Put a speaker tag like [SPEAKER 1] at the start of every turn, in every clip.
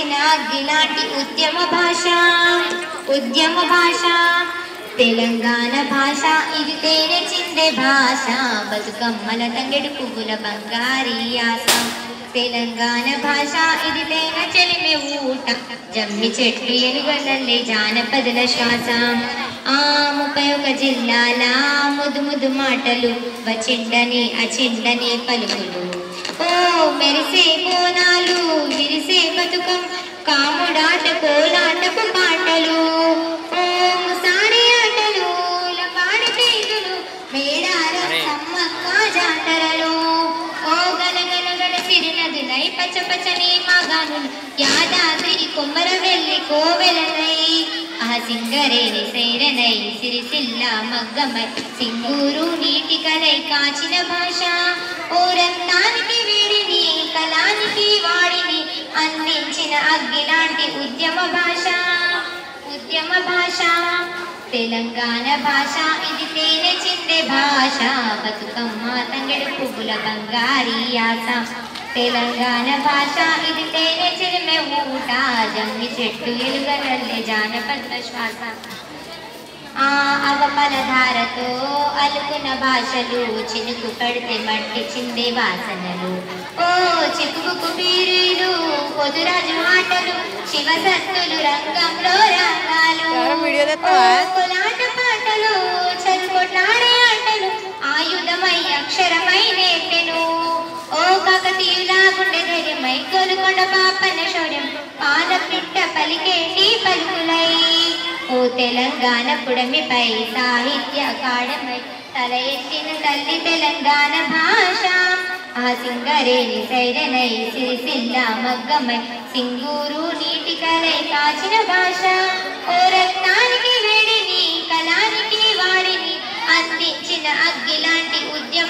[SPEAKER 1] అందించిన అగ్గిలాంటి ఉద్యమ భాష తెలంగాణ భాష ఇది తేనె చిందే భాష బతుకమ్మల తంగెడు పువ్వుల బంగారీ ఆశ తెలంగాణ భాష ఇది తేనె చెలిమే ఊట జమ్మి చెట్టు ఎలుగలల్లే జానపదుల శ్వాస 31 జిల్లాల ముదు మాటలు వచిండని అచిండని పలుకులు ఓ మెరిసే కోనాలు విరిసే బతుకం కాముడాట కోలాటపు పాటలు ఓ ముసారి ఆటలు లపాడి తీగులు మేడార సమ్మక్క జాతరలు ఓ గలగలగల సిరినదులై పచ్చని మాగానులు యాదాద్రి కొమ్మరవెల్లి కోవెలనై సింగరేణి సైరనై సిరిసిల్ల మగ్గమై సింగూరు నీటి కలై కాచిన భాష ఓ రక్తానికి వీడిని కళానికి వాడిని అందించిన అగ్గిలాంటి ఉద్యమ భాష తెలంగాణ భాష ఇది తేనె చిందే భాష బతుకమ్మ తంగెడు పువ్వుల బంగారీ ఆశ తెలంగాణ భాష ఇది తేనె చిరిమె ఊట జమ్మి చెట్టు ఎలుగలల్లే జానపద శ్వాస అవపలధారతో అలుకున్న భాషలు చినుకు పడితే మట్టి చిందే వాసనలు ఓ చిక్కుకు బీరీలు పొదురాజు ఆటలు శివసత్తులు రంగంలో రంగాలు కోలాట పాటలు చదువులాడే ఆటలు ఆయుధమై అక్షరమై నేర్పెను ఓ కాకతీయులా గుండె ధైర్యమై కొలుకొండ పాపన శౌర్యం పాల పిట్ట పలికేటి పలుకులై ఓ తెలంగాణ పుడమిపై సాహిత్య అకాడమై తల ఎత్తిన తల్లి తెలంగాణ భాష సింగరేణి సైరనై సిరిసిల్ల మగ్గమై సింగూరు నీటి కలై కాచిన భాష ఓ రక్తానికి వేడిని కళానికి వాడిని అందించిన అగ్గిలాంటి ఉద్యమ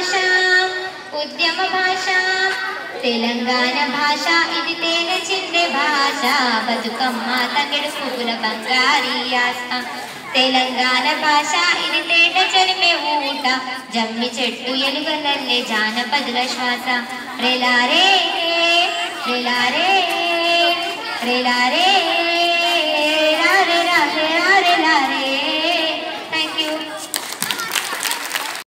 [SPEAKER 1] భాష తెలంగాణ భాష ఇది తేనె చిందే భాష బతుకమ్మ తంగెడు పువ్వుల బంగారీ ఆశ తెలంగాణ భాష ఇది తేనె చెలిమే ఊట జమ్మి చెట్టు ఎలుగలల్లే జానపదుల శ్వాస రెలారే రెలారే రెలారే